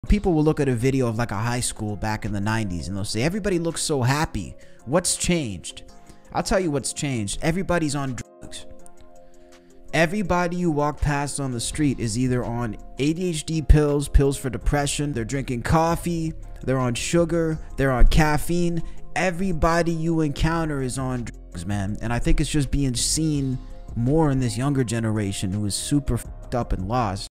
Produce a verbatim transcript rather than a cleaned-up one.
People will look at a video of like a high school back in the nineties and they'll say, everybody looks so happy. What's changed? I'll tell you what's changed. Everybody's on drugs. Everybody you walk past on the street is either on A D H D pills, pills for depression, they're drinking coffee, they're on sugar, they're on caffeine. Everybody you encounter is on drugs, man. And I think it's just being seen more in this younger generation who is super fucked up and lost.